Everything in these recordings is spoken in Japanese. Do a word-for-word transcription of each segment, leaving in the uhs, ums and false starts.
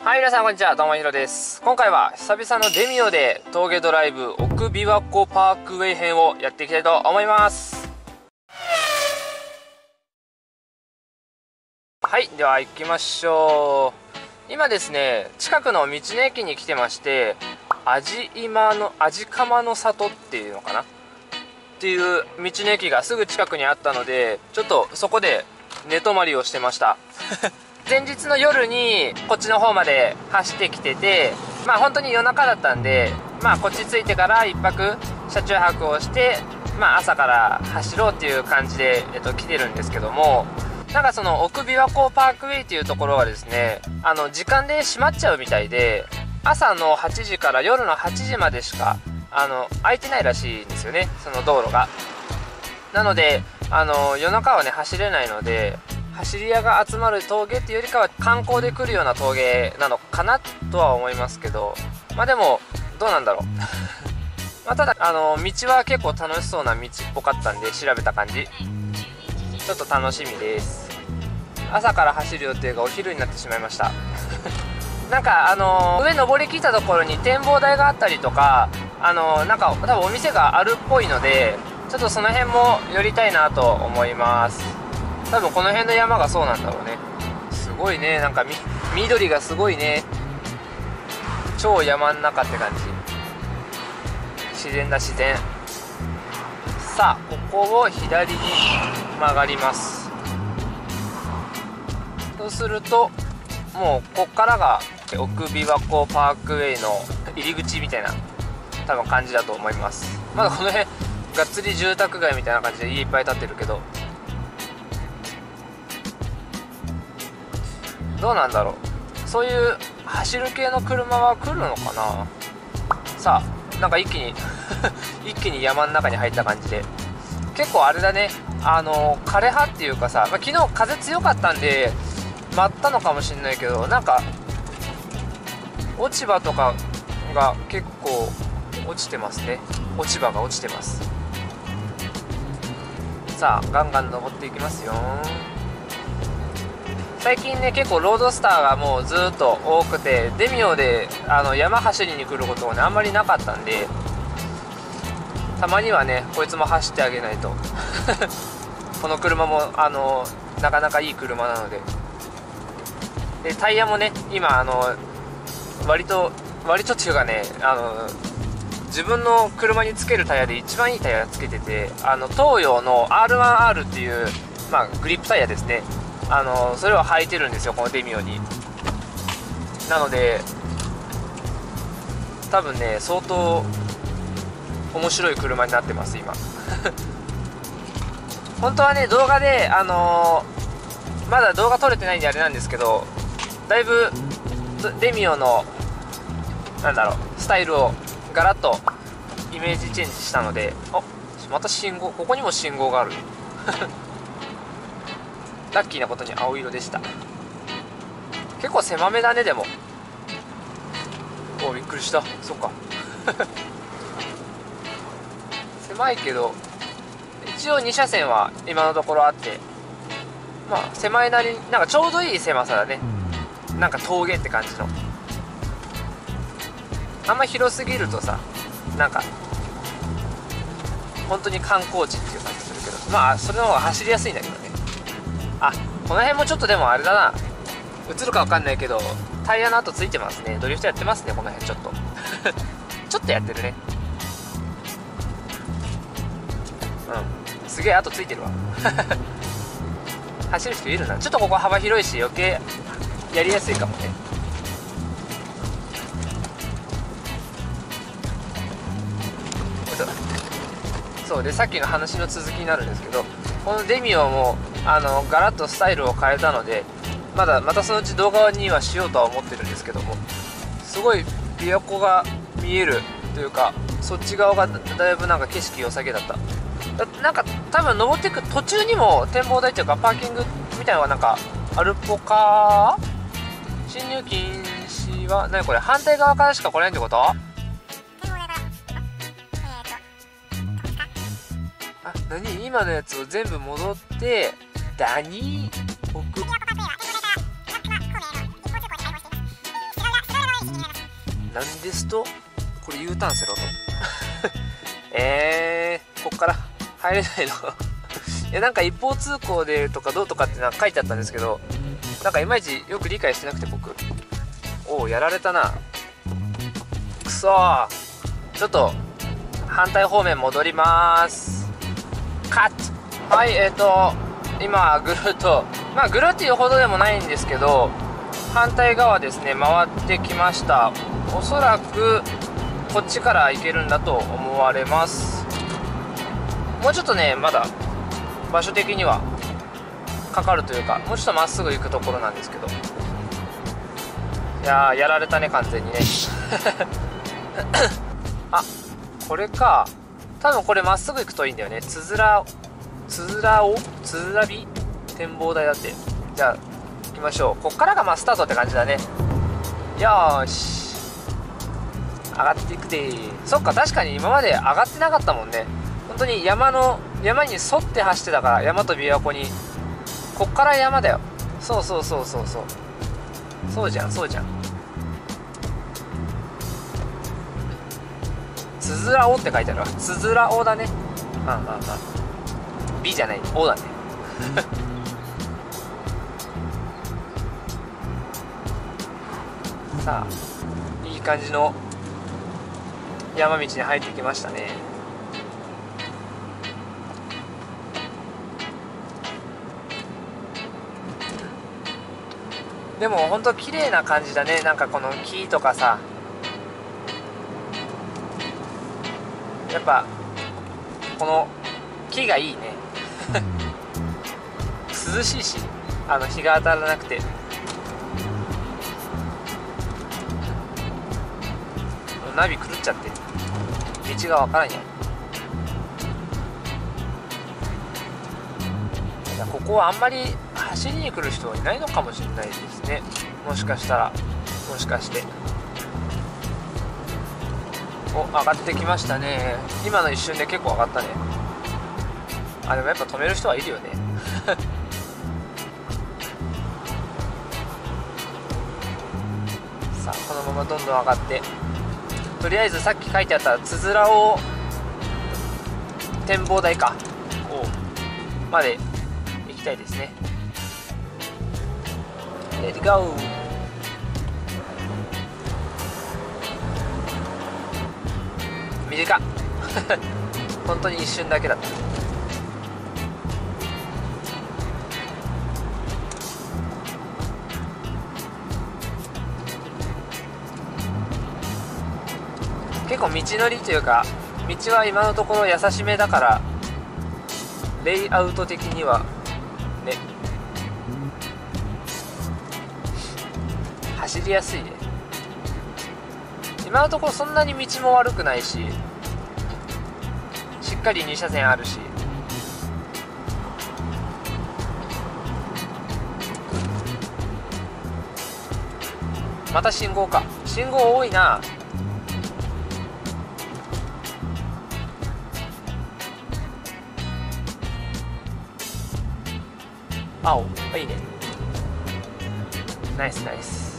はい、皆さんこんにちは、どうもひろです。今回は久々のデミオで峠ドライブ奥琵琶湖パークウェイ編をやっていきたいと思います。はい、では行きましょう。今ですね、近くの道の駅に来てまして、味今の味釜の里っていうのかなっていう道の駅がすぐ近くにあったので、ちょっとそこで寝泊まりをしてました前日の夜にこっちの方まで走ってきてて、まあ本当に夜中だったんで、まあこっち着いてから一泊車中泊をして、まあ朝から走ろうっていう感じで、えっと、来てるんですけども、なんかその奥琵琶湖パークウェイっていうところがですね、あの時間で閉まっちゃうみたいで、朝のはちじから夜のはちじまでしかあの空いてないらしいんですよね、その道路が。なのであの夜中はね走れないので、走り屋が集まる峠っていうよりかは観光で来るような峠なのかなとは思いますけど、まあでもどうなんだろうまあただあの道は結構楽しそうな道っぽかったんで、調べた感じちょっと楽しみです。朝から走る予定がお昼になってしまいましたなんかあの上登りきったところに展望台があったりとか、あのなんか多分お店があるっぽいので、ちょっとその辺も寄りたいなと思います。多分この辺の山がそうなんだろうね。すごいね、なんかみ緑がすごいね。超山ん中って感じ。自然だ自然。さあここを左に曲がります。そうするともうこっからが奥琵琶湖パークウェイの入り口みたいな多分感じだと思います。まだこの辺がっつり住宅街みたいな感じで家いっぱい建ってるけど、どうなんだろう、そういう走る系の車は来るのかな。さあなんか一気に一気に山の中に入った感じで、結構あれだね、あの枯葉っていうかさ、まあ、昨日風強かったんで舞ったのかもしれないけど、なんか落ち葉とかが結構落ちてますね。落ち葉が落ちてます。さあガンガン登っていきますよ。最近ね結構ロードスターがもうずっと多くて、デミオであの山走りに来ることもねあんまりなかったんで、たまにはねこいつも走ってあげないとこの車もあのなかなかいい車なので。でタイヤもね今あの割と割とっていうかね、あの自分の車につけるタイヤで一番いいタイヤつけてて、あの東洋の アールワンアール っていう、まあ、グリップタイヤですね。あのそれを履いてるんですよこのデミオに。なので多分ね相当面白い車になってます今本当はね動画であのー、まだ動画撮れてないんであれなんですけど、だいぶデミオのなんだろうスタイルをガラッとイメージチェンジしたので、あまた信号、ここにも信号があるラッキーなことに青色でした。結構狭めだね。でもおびっくりした。そっか狭いけど一応に車線は今のところあって、まあ狭いなりになんかちょうどいい狭さだね。なんか峠って感じの、あんま広すぎるとさなんか本当に観光地っていう感じするけど、まあそれの方が走りやすいんだけどね。あこの辺もちょっとでもあれだな、映るか分かんないけどタイヤの跡ついてますね。ドリフトやってますねこの辺ちょっとちょっとやってるね。うんすげえ跡ついてるわ走る人いるな。ちょっとここ幅広いし余計やりやすいかもね。そうでさっきの話の続きになるんですけど、このデミオもあのガラッとスタイルを変えたので、まだまたそのうち動画にはしようとは思ってるんですけども、すごい琵琶湖が見えるというか、そっち側がだいぶなんか景色良さげだった。だなんか多分登っていく途中にも展望台というかパーキングみたいなのがなんかあるっぽか。進入禁止は何これ、反対側からしか来ないってこと？あ、何今のやつを全部戻ってダニー奥なんですとこれ U ターンせろとえー、こっから入れないのいやなんか一方通行でとかどうとかってなんか書いてあったんですけど、なんかいまいちよく理解してなくて僕、おおやられたな、くそー。ちょっと反対方面戻ります。カット。はい、えーと今ぐるっと、まあぐるっていうほどでもないんですけど、反対側ですね回ってきました。おそらくこっちから行けるんだと思われます。もうちょっとねまだ場所的にはかかるというか、もうちょっとまっすぐ行くところなんですけど、いやーやられたね完全にねあ、これか。多分これまっすぐ行くといいんだよね。つづらつづらをつづらび展望台だって。じゃあ行きましょう。こっからがまあスタートって感じだね。よーし上がっていくでー。そっか、確かに今まで上がってなかったもんね。本当に山の山に沿って走ってたから、山と琵琶湖に。こっから山だよ。そうそうそうそうそうそうじゃんそうじゃん。つづらおって書いてあるわ。つづらおだね。うんうんうん。B じゃない、O だねさあいい感じの山道に入ってきましたね。でもほんと綺麗な感じだね。なんかこの木とかさ、やっぱこの木がいいね涼しいし、あの日が当たらなくて。ナビ狂っちゃって道がわからんや。いやここはあんまり走りに来る人はいないのかもしれないですね。もしかしたらもしかしてお上がってきましたね。今の一瞬で結構上がったね。あでもやっぱ止める人はいるよねさあこのままどんどん上がって、とりあえずさっき書いてあったつづらを展望台かおまで行きたいですね。レッツゴー。短っ本当に一瞬だけだった。結構道のりというか、道は今のところ優しめだから、レイアウト的にはね走りやすいね。今のところそんなに道も悪くないし、しっかりに車線あるし、また信号か。信号多いな。青いいね。ナイスナイス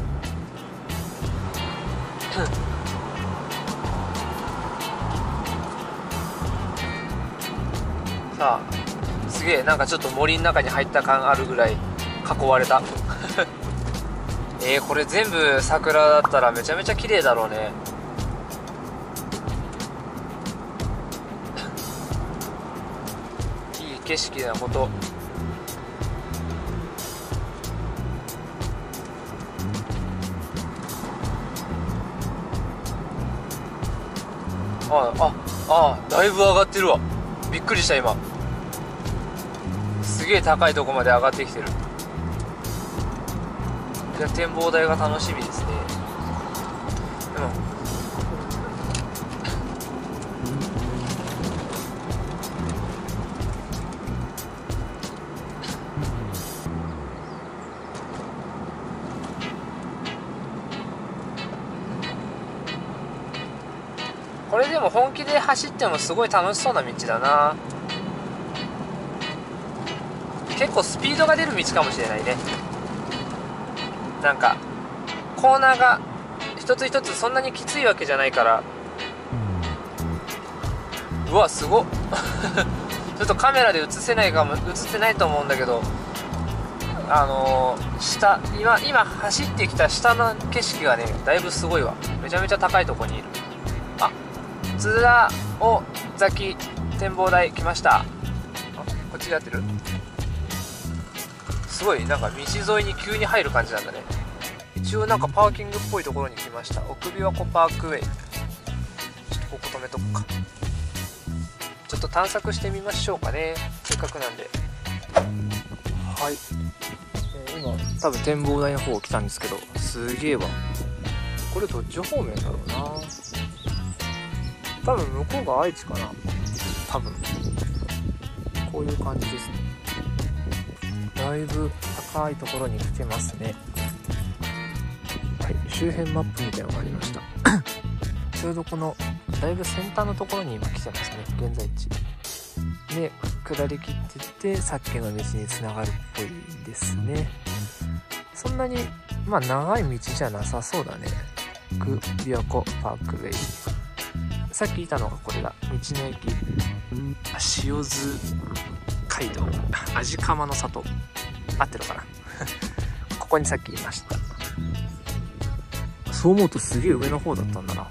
さあすげえ、なんかちょっと森の中に入った感あるぐらい囲われたえー、これ全部桜だったらめちゃめちゃ綺麗だろうねいい景色なこと。ああああだいぶ上がってるわ。びっくりした今。すげえ高いとこまで上がってきてる。いや展望台が楽しみですね。でもこれでも本気で走ってもすごい楽しそうな道だな。結構スピードが出る道かもしれないね。なんかコーナーが一つ一つそんなにきついわけじゃないから。うわすごっちょっとカメラで映せないかも、映ってないと思うんだけど、あのー、下今今走ってきた下の景色がねだいぶすごいわ。めちゃめちゃ高いとこにいる。あ、津田尾崎展望台来ました。あ、こっちでやってる。すごいなんか道沿いに急に入る感じなんだね。一応なんかパーキングっぽいところに来ました。奥琵琶湖パークウェイ。ちょっとここ止めとくか。ちょっと探索してみましょうかね、せっかくなんで。はい、えー、今多分展望台の方来たんですけど、すげえわ。これどっち方面だろうな。多分向こうが愛知かな。多分こういう感じですね。だいぶ高いところに来てますね。はい、周辺マップみたいなのがありましたちょうどこのだいぶ先端のところに今来てますね、現在地で。下り切ってってさっきの道につながるっぽいですね。そんなにまあ長い道じゃなさそうだね。奥琵琶湖パークウェイ。さっきいたのがこれだ、道の駅塩津街道味釜の里、合ってるかなここにさっきいました。そう思うとすげえ上の方だったんだな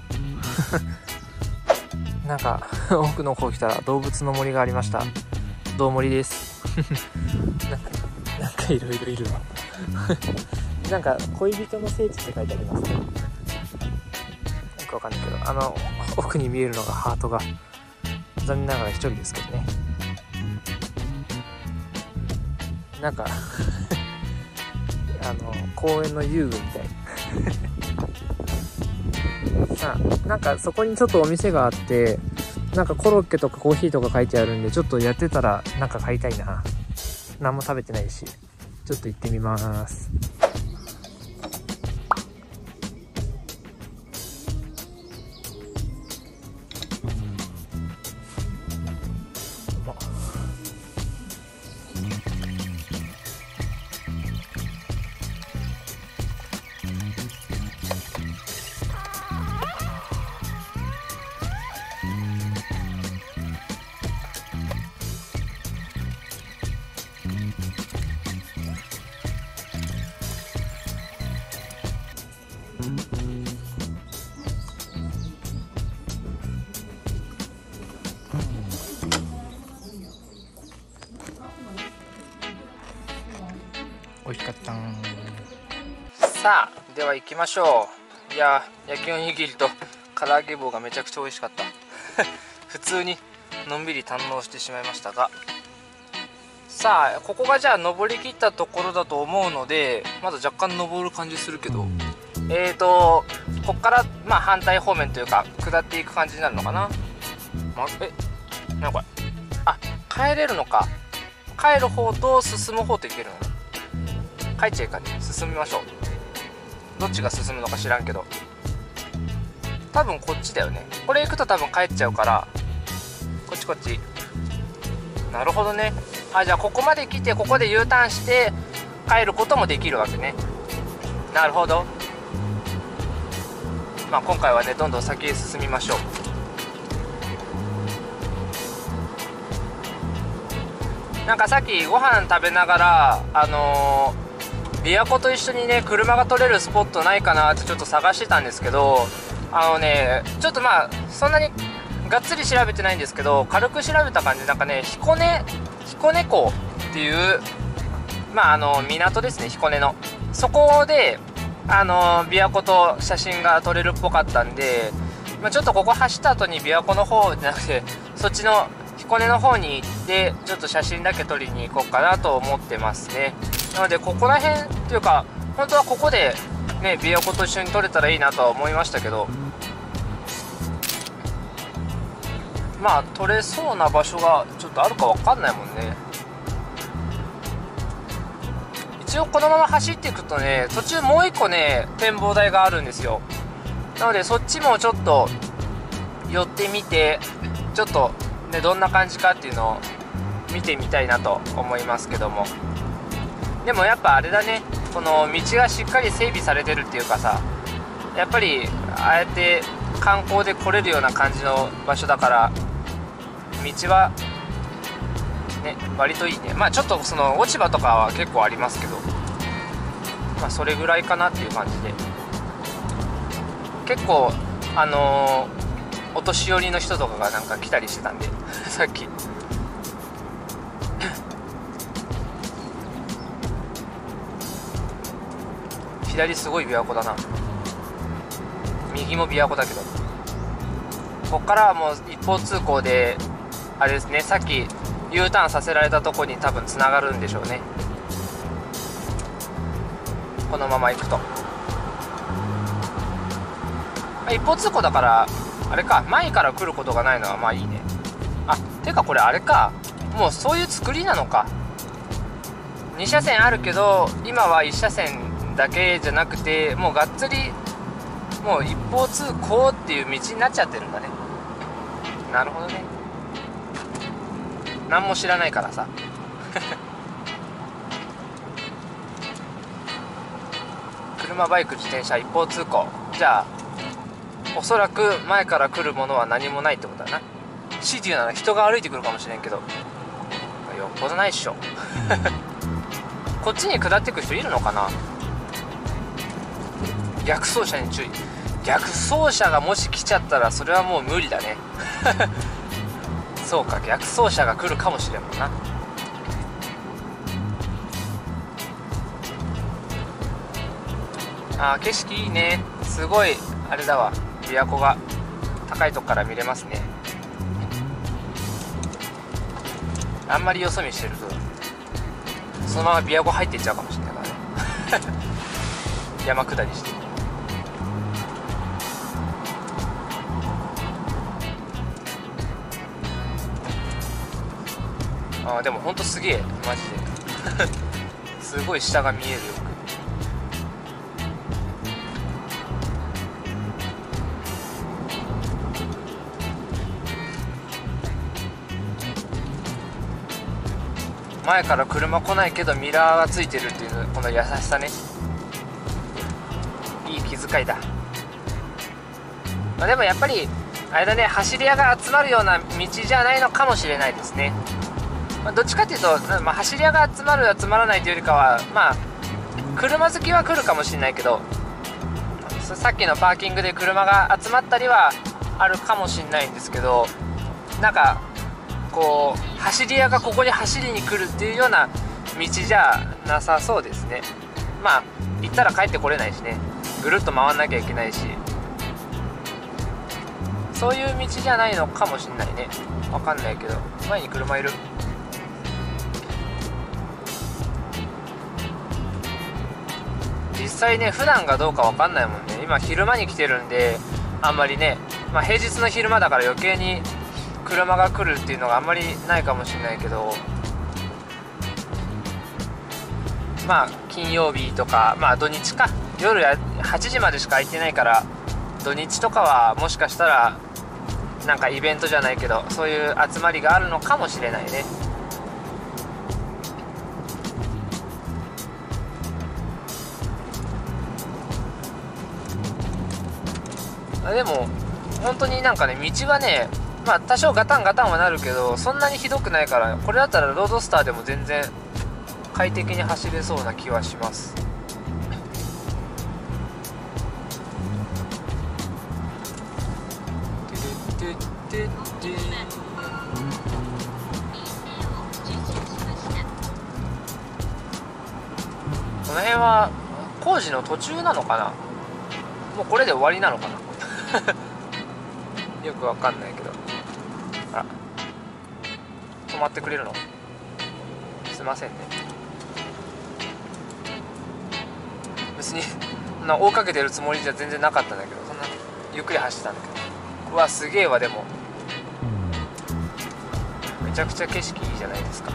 なんか奥の方来たら動物の森がありました。どうもりですなんかなんかいろいろいるわなんか恋人の聖地って書いてありますね。よくわかんないけど、あの奥に見えるのがハートが、残念ながら一人ですけどね。なんかあの公園の遊具みたいあ、なんかそこにちょっとお店があって、なんかコロッケとかコーヒーとか書いてあるんで、ちょっとやってたらなんか買いたいな。何も食べてないし、ちょっと行ってみます。美味しかったん。さあでは行きましょう。いや焼きおにぎりと唐揚げ棒がめちゃくちゃ美味しかった普通にのんびり堪能してしまいましたが、さあここがじゃあ登りきったところだと思うので、まだ若干登る感じするけど、えーとこっからまあ反対方面というか下っていく感じになるのかな。ま、えなんかこれ、あ、帰れるのか。帰る方と進む方といけるのね。帰っちゃいかね、進みましょう。どっちが進むのか知らんけど、多分こっちだよね。これ行くと多分帰っちゃうから、こっちこっち。なるほどね。あ、じゃあここまで来てここで U ターンして帰ることもできるわけね。なるほど。まあ今回はねどんどん先へ進みましょう。なんかさっきご飯食べながらあのー、琵琶湖と一緒にね車が撮れるスポットないかなってちょっと探してたんですけど、あのねちょっとまあそんなにがっつり調べてないんですけど、軽く調べた感じなんかね彦根彦根港っていうまああの港ですね、彦根の。そこであの琵琶湖と写真が撮れるっぽかったんで、まあ、ちょっとここ走った後に琵琶湖の方じゃなくてそっちの彦根の方に行ってちょっと写真だけ撮りに行こうかなと思ってますね。なのでここら辺っていうか本当はここでね琵琶湖と一緒に撮れたらいいなとは思いましたけど、まあ撮れそうな場所がちょっとあるか分かんないもんね。一応このまま走っていくとね途中もう一個ね展望台があるんですよ。なのでそっちもちょっと寄ってみてちょっとねどんな感じかっていうのを見てみたいなと思いますけども、でもやっぱあれだね、この道がしっかり整備されてるっていうかさ、 やっぱりああやって観光で来れるような感じの場所だから道はね割といいね。まあちょっとその落ち葉とかは結構ありますけど、まあそれぐらいかなっていう感じで、結構あのー、お年寄りの人とかがなんか来たりしてたんでさっき左すごい琵琶湖だな、右も琵琶湖だけど、こっからはもう一方通行であれですね、さっき U ターンさせられたとこに多分つながるんでしょうね、このまま行くと。一方通行だからあれか、前から来ることがないのはまあいいね。あ、てかこれあれか、もうそういう作りなのか。に車線あるけど今はいち車線だけじゃなくて、もうがっつりもう一方通行っていう道になっちゃってるんだね。なるほどね、何も知らないからさ車、バイク、自転車一方通行じゃあおそらく前から来るものは何もないってことだな。強いて言うなら人が歩いてくるかもしれんけど、よっぽどないっしょこっちに下ってく人いるのかな。逆走車に注意。逆走車がもし来ちゃったらそれはもう無理だねそうか、逆走車が来るかもしれんもんな。あー、景色いいね、すごいあれだわ、琵琶湖が高いとこから見れますね。あんまりよそ見してるとそのまま琵琶湖入っていっちゃうかもしれないからね山下りして。あーでもほんとすげえマジですごい下が見えるよく。前から車来ないけどミラーがついてるっていうこの優しさね、いい気遣いだ。まあ、でもやっぱりあれだね、走り屋が集まるような道じゃないのかもしれないですね。まあ、どっちかっていうと、まあ、走り屋が集まる集まらないというよりかは、まあ車好きは来るかもしれないけど、さっきのパーキングで車が集まったりはあるかもしれないんですけど、なんかこう走り屋がここに走りに来るっていうような道じゃなさそうですね。まあ行ったら帰ってこれないしね、ぐるっと回んなきゃいけないし、そういう道じゃないのかもしんないね。わかんないけど、前に車いる。実際ね、普段がどうかわかんないもんね。今昼間に来てるんであんまりね、まあ平日の昼間だから余計に車が来るっていうのがあんまりないかもしれないけど、まあ金曜日とか、まあ土日か、夜やはちじまでしか空いてないから、土日とかはもしかしたらなんかイベントじゃないけどそういう集まりがあるのかもしれないね。でも本当になんかね、道はね、まあ多少ガタンガタンはなるけどそんなにひどくないから、これだったらロードスターでも全然快適に走れそうな気はします。この辺は工事の途中なのかな、もうこれで終わりなのかなよくわかんないけど。あ、止まってくれるの？すいませんね。別にそんな追いかけてるつもりじゃ全然なかったんだけど、そんなゆっくり走ってたんだけど。うわ、すげえわ。でもめちゃくちゃ景色いいじゃないですか。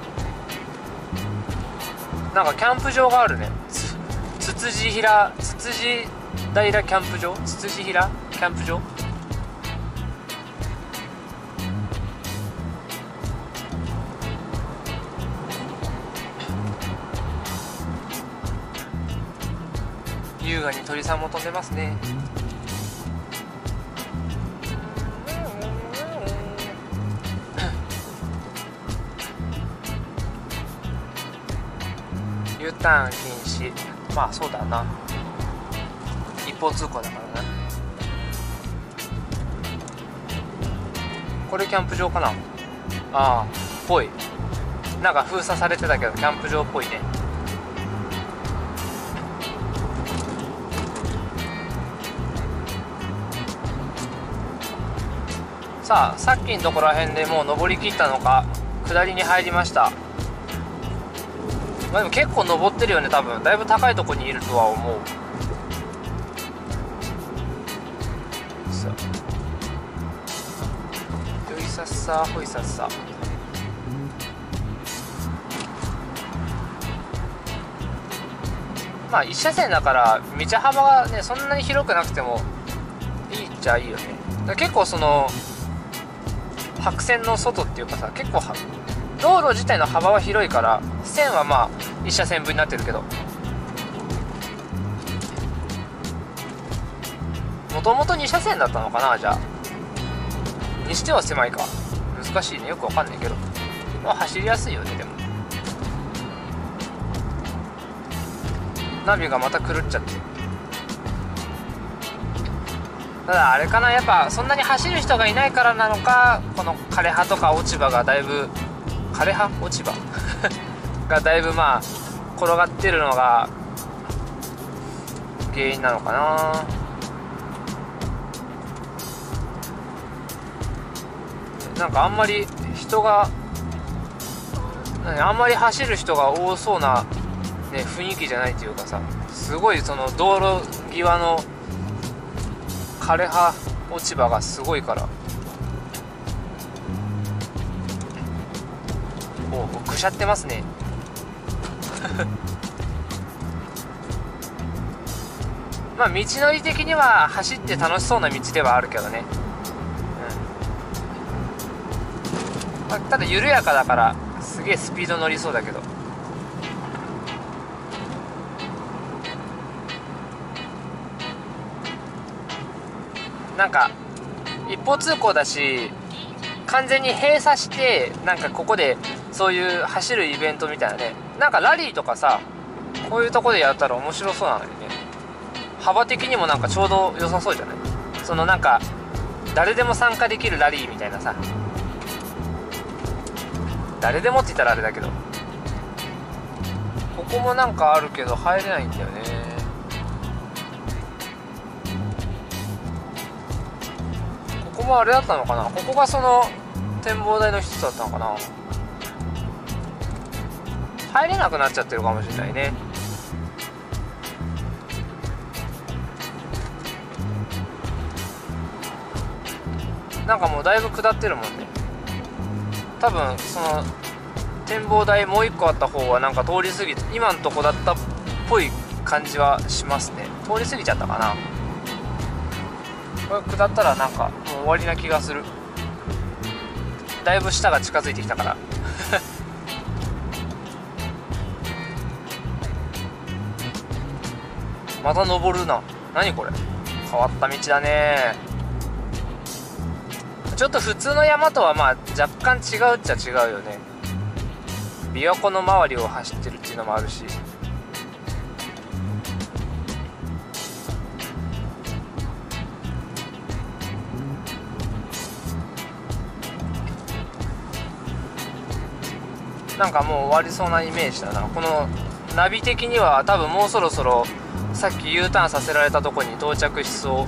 なんかキャンプ場があるね。つつつじひらつつじ平キャンプ場、つつじひらキャンプ場。 優雅に鳥さんも飛んでますね。U ターン禁止。まあそうだな、一方通行だからな。これキャンプ場かな。ああ、ぽい。なんか封鎖されてたけどキャンプ場っぽいね。さあ、さっきのところら辺でもう登りきったのか下りに入りました。まあでも結構登ってるよね。多分だいぶ高いところにいるとは思う。さあ、よいさっさほいさっさ。まあ一車線だから道幅がねそんなに広くなくてもいいっちゃいいよね。だから結構その白線の外っていうかさ、結構は道路自体の幅は広いから線はまあ一車線分になってるけど、もともとに車線だったのかな。じゃあにしては狭いか。難しいね、よくわかんないけど、まあ走りやすいよね。でもナビがまた狂っちゃって。ただあれかな、やっぱそんなに走る人がいないからなのか、この枯葉とか落ち葉がだいぶ枯葉落ち葉がだいぶまあ転がってるのが原因なのかな。なんかあんまり人があんまり走る人が多そうな、ね、雰囲気じゃないというかさ、すごいその道路際の枯葉落ち葉がすごいから、おぐしゃってますねまあ道のり的には走って楽しそうな道ではあるけどね、うん、まあ、ただ緩やかだからすげえスピード乗りそうだけど、なんか一方通行だし完全に閉鎖して、なんかここでそういう走るイベントみたいなね、なんかラリーとかさ、こういうとこでやったら面白そうなのにね。幅的にもなんかちょうど良さそうじゃない。そのなんか誰でも参加できるラリーみたいなさ、誰でもって言ったらあれだけど、ここもなんかあるけど入れないんだよね。ここもあれだったのかな、ここがその展望台の一つだったのかな。入れなくなっちゃってるかもしれないね。なんかもうだいぶ下ってるもんね。多分その展望台もう一個あった方はなんか通り過ぎて今んとこだったっぽい感じはしますね。通り過ぎちゃったかな。これ下ったらなんかもう終わりな気がする。だいぶ下が近づいてきたからまた登るな。何これ、変わった道だね。ちょっと普通の山とはまあ若干違うっちゃ違うよね。琵琶湖の周りを走ってるっていうのもあるし、なんかもう終わりそうなイメージだな。このナビ的には多分もうそろそろさっき U ターンさせられたとこに到着しそう。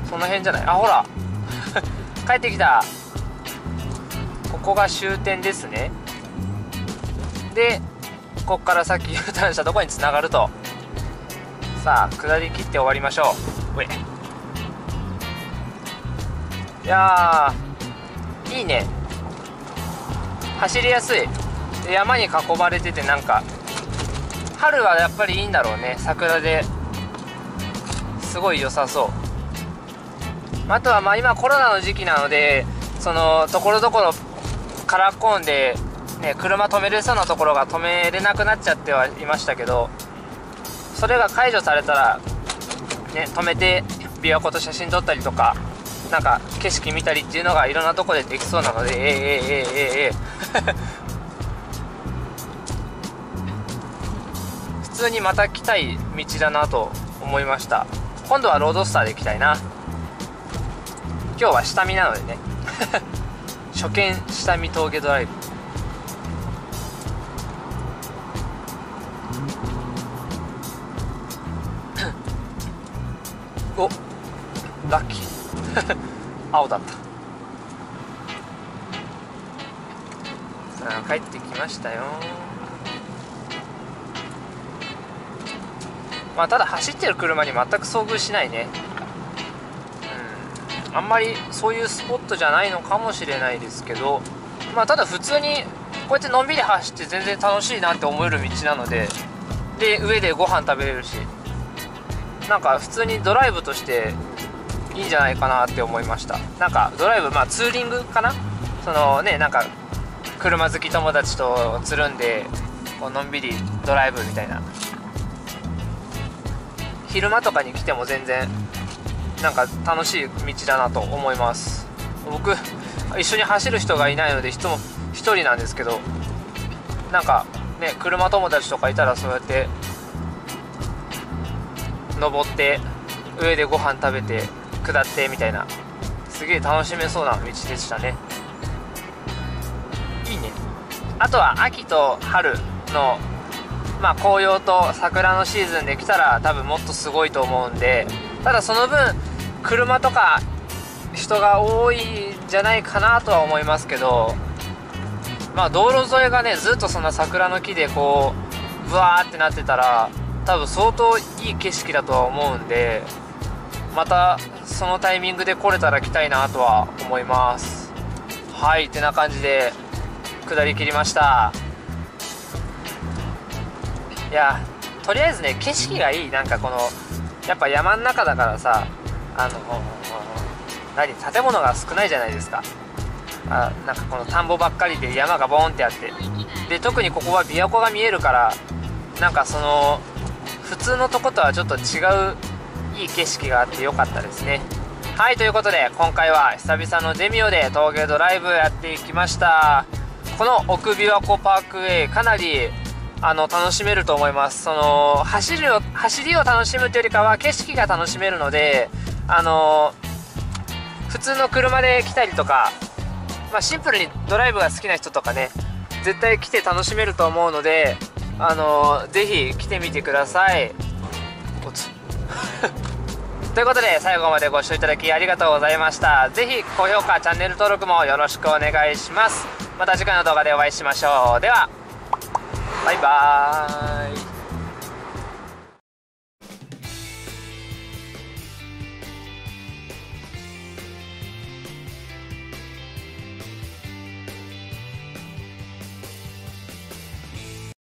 その辺じゃない？あ、ほら帰ってきた。ここが終点ですね。でこっからさっき U ターンしたとこに繋がると。さあ下り切って終わりましょう。いやーいいね、走りやすい。山に囲まれてて、なんか春はやっぱりいいんだろうね。桜ですごい良さそう。あとはまあ今コロナの時期なので、そのところどころカラーコーンで、ね、車止めれそうなところが止めれなくなっちゃってはいましたけど、 それが解除されたらね、止めて琵琶湖と写真撮ったりとか、なんか景色見たりっていうのがいろんなとこでできそうなので、えー、えー、えー、えー、えー、普通にまた来たい道だなと思いました。今度はロードスターで行きたいな。今日は下見なのでね初見下見峠ドライブ。お、ラッキー青だった。さあ帰ってきましたよ。まあただ走ってる車に全く遭遇しないね。うん、あんまりそういうスポットじゃないのかもしれないですけど、まあただ普通にこうやってのんびり走って全然楽しいなって思える道なので、で上でご飯食べれるし、なんか普通にドライブとしていいんじゃないかなって思いました。なんかドライブ、まあツーリングかな、そのね、なんか車好き友達とつるんでこうのんびりドライブみたいな、昼間とかに来ても全然なんか楽しい道だなと思います。僕一緒に走る人がいないので人も一人なんですけど、なんかね、車友達とかいたらそうやって登って上でご飯食べて下ってみたいな、すげえ楽しめそうな道でしたね。いいね。あとは秋と春のまあ紅葉と桜のシーズンで来たら多分もっとすごいと思うんで、ただその分車とか人が多いんじゃないかなとは思いますけど、まあ道路沿いがねずっとそんな桜の木でこうブワーってなってたら多分相当いい景色だとは思うんで、またそのタイミングで来れたら来たいなとは思います。はい、ってな感じで下り切りました。いやとりあえずね景色がいい。なんかこのやっぱ山の中だからさ、あの何建物が少ないじゃないですか。あ、なんかこの田んぼばっかりで山がボーンってあって、で特にここは琵琶湖が見えるから、なんかその普通のとことはちょっと違ういい景色があってよかったですね。はい、ということで今回は久々のデミオで峠ドライブやっていきました。この奥琵琶湖パークウェイかなりあの楽しめると思います。その走るを走りを楽しむというよりかは景色が楽しめるので、あの普通の車で来たりとか、まあ、シンプルにドライブが好きな人とかね絶対来て楽しめると思うので、あのぜひ来てみてください。おつということで最後までご視聴いただきありがとうございました。ぜひ高評価チャンネル登録もよろしくお願いします。また次回の動画でお会いしましょう。ではバイバーイ。